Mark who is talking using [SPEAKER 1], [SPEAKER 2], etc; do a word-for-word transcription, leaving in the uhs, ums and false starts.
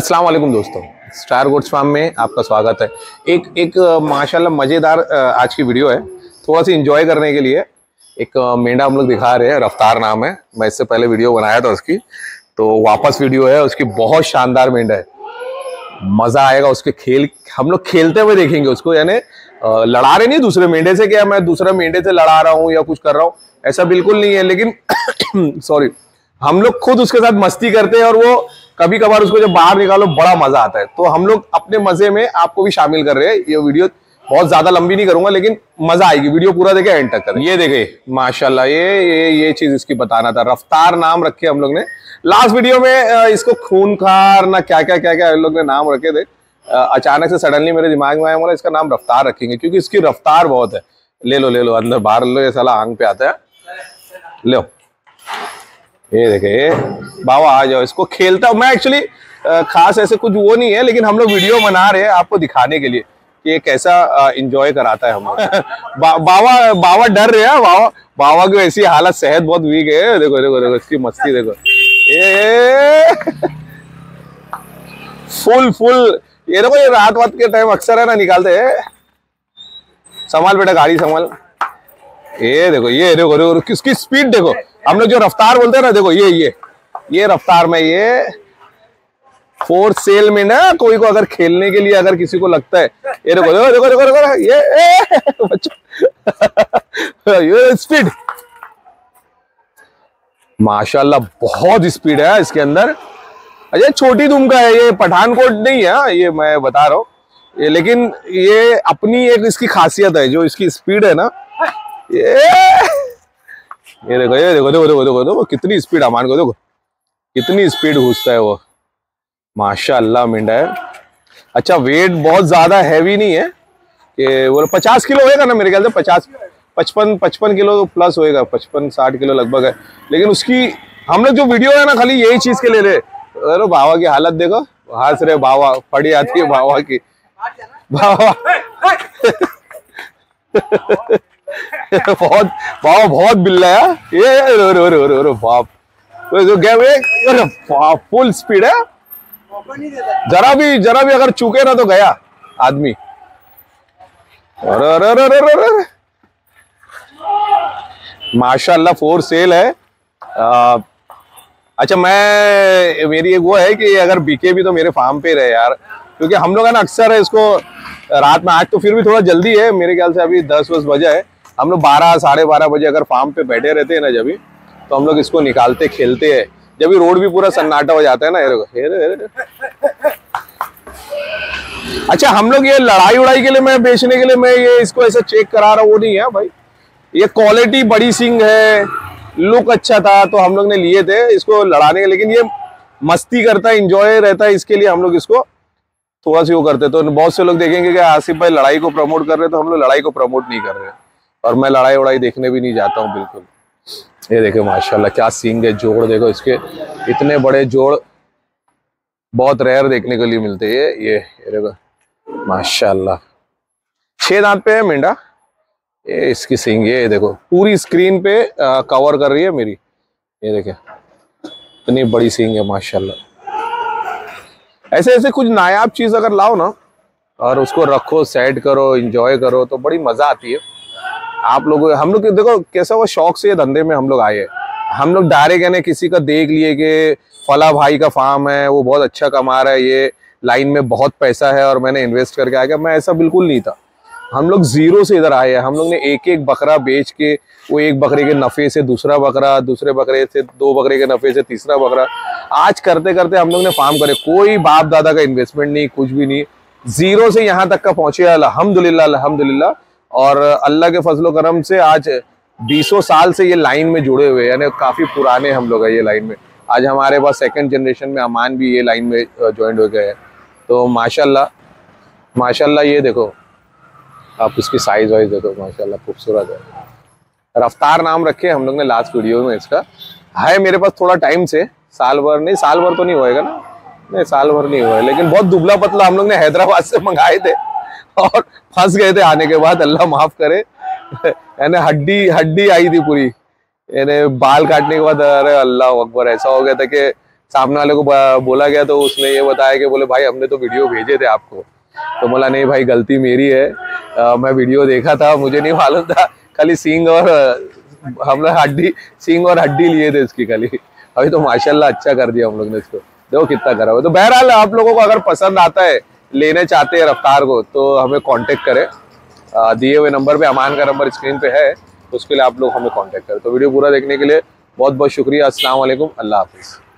[SPEAKER 1] अस्सलाम वालेकुम दोस्तों, स्टार गोट्स फार्म में आपका स्वागत है। एक एक माशाल्लाह मज़ेदार आज की वीडियो है, थोड़ा सी इंजॉय करने के लिए। एक मेंढा हम लोग दिखा रहे हैं, रफ्तार नाम है। मैं इससे पहले वीडियो बनाया था उसकी, तो वापस वीडियो है उसकी। बहुत शानदार मेंढा है, मज़ा आएगा उसके खेल। हम लोग खेलते हुए देखेंगे उसको, यानी लड़ा रहे नहीं दूसरे मेंढे से, क्या मैं दूसरे मेंढे से लड़ा रहा हूँ या कुछ कर रहा हूँ, ऐसा बिल्कुल नहीं है। लेकिन सॉरी, हम लोग खुद उसके साथ मस्ती करते हैं और वो कभी कभार उसको जब बाहर निकालो बड़ा मजा आता है। तो हम लोग अपने मजे में आपको भी शामिल कर रहे हैं। ये वीडियो बहुत ज्यादा लंबी नहीं करूंगा, लेकिन मजा आएगी। वीडियो पूरा देखे, एंड तक करें। ये देखे माशाल्लाह, ये ये ये चीज इसकी बताना था। रफ्तार नाम रखे हम लोग ने लास्ट वीडियो में। इसको खूनखार ना क्या क्या क्या क्या हम लोग ने नाम रखे थे। अचानक से सडनली मेरे दिमाग में आया, बोला इसका नाम रफ्तार रखेंगे क्योंकि इसकी रफ्तार बहुत है। ले लो ले लो, अंदर बाहर लो, ये साला आंग पे आता है। लो ये देखे बाबा, आ जाओ। इसको खेलता हूँ मैं। एक्चुअली खास ऐसे कुछ वो नहीं है, लेकिन हम लोग वीडियो बना रहे हैं आपको दिखाने के लिए कि ये कैसा इंजॉय कराता है हम लोग। बा, बाबा बाबा डर रहे हैं। बाबा बाबा की ऐसी हालत, सेहत बहुत वीक है। देखो देखो देखो इसकी मस्ती देखो, ये फुल फुल। ये देखो, ये रात वात के टाइम अक्सर है ना निकालते हैं। संभाल बेटा, गाड़ी संभाल। ये देखो ये देखो देखो किसकी स्पीड देखो। हम लोग जो रफ्तार बोलते हैं ना, देखो ये ये ये रफ्तार में ये फोर सेल में ना, कोई को अगर खेलने के लिए अगर किसी को लगता है, ये देखो देखो देखो देखो, देखो ये बच्चा ये स्पीड माशाल्लाह बहुत स्पीड है इसके अंदर। अजय छोटी दुम का है ये, पठानकोट नहीं है ये, मैं बता रहा हूँ ये। लेकिन ये अपनी एक इसकी खासियत है, जो इसकी स्पीड है ना। ये ये देखो ये देखो देखो देखो देखो देखो कितनी स्पीड, अमान को देखो कितनी स्पीड घुसता है वो। माशाल्लाह मेंढा है। अच्छा, वेट बहुत ज्यादा हैवी नहीं है कि वो पचास किलो होएगा ना मेरे ख्याल से। पचास पचपन पचपन किलो प्लस होएगा, पचपन साठ किलो लगभग है। लेकिन उसकी हम लोग जो वीडियो है ना, खाली यही चीज के ले रहे। अरे बाबा की हालत देखो, हंस रहे बाबा, पड़ी आती है बाबा की। बाबा बहुत बाबा बहुत बिल्ला है ये। अरे अरे अरे अरे बाप, फुल स्पीड है। जरा भी जरा भी अगर चूके ना तो गया आदमी। अरे अरे अरे अरे अरे माशाल्लाह फोर सेल है। आ, अच्छा, मैं मेरी एक वो है कि अगर बिके भी तो मेरे फार्म पे रहे यार, क्योंकि हम लोग है ना अक्सर है इसको रात में। आज तो फिर भी थोड़ा जल्दी है, मेरे ख्याल से अभी दस बस बजे है। हम लोग बारह साढ़े बारह बजे अगर फार्म पे बैठे रहते हैं ना जब भी, तो हम लोग इसको निकालते खेलते हैं। जब भी रोड भी पूरा सन्नाटा हो जाता है ना। हेरे हेरे। अच्छा, हम लोग ये लड़ाई उड़ाई के लिए, मैं बेचने के लिए मैं ये इसको ऐसा चेक करा रहा हूँ, वो नहीं है भाई। ये क्वालिटी बड़ी सिंग है, लुक अच्छा था तो हम लोग ने लिए थे इसको लड़ाने के। लेकिन ये मस्ती करता है, इंजॉय रहता है, इसके लिए हम लोग इसको थोड़ा सी वो करते। तो बहुत से लोग देखेंगे कि आसिफ भाई लड़ाई को प्रमोट कर रहे हैं, तो हम लोग लड़ाई को प्रमोट नहीं कर रहे। और मैं लड़ाई उड़ाई देखने भी नहीं जाता हूँ बिल्कुल। ये देखो माशाल्लाह क्या सींग है, जोड़ देखो इसके, इतने बड़े जोड़ बहुत रेयर देखने के लिए मिलते हैं। ये ये देखो माशाल्लाह, छह दांत पे है मेंढा। ये इसकी सींग, ये देखो पूरी स्क्रीन पे आ, कवर कर रही है मेरी। ये देखो इतनी बड़ी सींग है माशाल्लाह। ऐसे ऐसे कुछ नायाब चीज अगर लाओ ना और उसको रखो, सेट करो, एंजॉय करो, तो बड़ी मजा आती है। आप लोग हम लोग देखो कैसा वो शौक से ये धंधे में हम लोग आए हैं। हम लोग डायरेक्ट यानी किसी का देख लिए कि फला भाई का फार्म है, वो बहुत अच्छा कमा रहा है, ये लाइन में बहुत पैसा है और मैंने इन्वेस्ट करके आ गया। मैं ऐसा बिल्कुल नहीं था। हम लोग जीरो से इधर आए हैं। हम लोग ने एक एक बकरा बेच के, वो एक बकरे के नफे से दूसरा बकरा, दूसरे बकरे से दो बकरे के नफे से तीसरा बकरा, आज करते करते हम लोग ने फार्म करे। कोई बाप दादा का इन्वेस्टमेंट नहीं, कुछ भी नहीं, जीरो से यहाँ तक का पहुंचे। अल्हम्दुलिल्लाह अल्हम्दुलिल्लाह। और अल्लाह के फजलो करम से आज बीसों साल से ये लाइन में जुड़े हुए, यानी काफी पुराने हम लोग हैं ये लाइन में। आज हमारे पास सेकंड जनरेशन में अमान भी ये लाइन में ज्वाइन हो गए हैं। तो माशाल्लाह माशाल्लाह, ये देखो आप इसकी साइज वाइज देखो माशाल्लाह खूबसूरत है। रफ्तार नाम रखे हम लोग ने लास्ट वीडियो में इसका। है मेरे पास थोड़ा टाइम से, साल भर नहीं, साल भर तो नहीं होएगा ना, नहीं साल भर नहीं हुआ है, लेकिन बहुत दुबला पतला हम लोग ने हैदराबाद से मंगाए थे और फंस गए थे आने के बाद, अल्लाह माफ करे। यानी हड्डी हड्डी आई थी पूरी, यानी बाल काटने के बाद अरे अल्लाह अकबर, ऐसा हो गया था कि सामने वाले को बोला गया तो उसने ये बताया कि बोले भाई हमने तो वीडियो भेजे थे आपको। तो बोला नहीं भाई गलती मेरी है, आ, मैं वीडियो देखा था, मुझे नहीं मालूम था, खाली सींग और हम लोग हड्डी सींग और हड्डी लिए थे इसकी खाली। अभी तो माशाल्लाह अच्छा कर दिया हम लोग ने इसको, देखो कितना करा हुआ। तो बहरहाल आप लोगों को अगर पसंद आता है, लेने चाहते हैं रफ्तार को, तो हमें कांटेक्ट करें, दिए हुए नंबर पे, अमान का नंबर स्क्रीन पे है, उसके लिए आप लोग हमें कांटेक्ट करें। तो वीडियो पूरा देखने के लिए बहुत बहुत शुक्रिया। अस्सलाम वालेकुम, अल्लाह हाफिज़।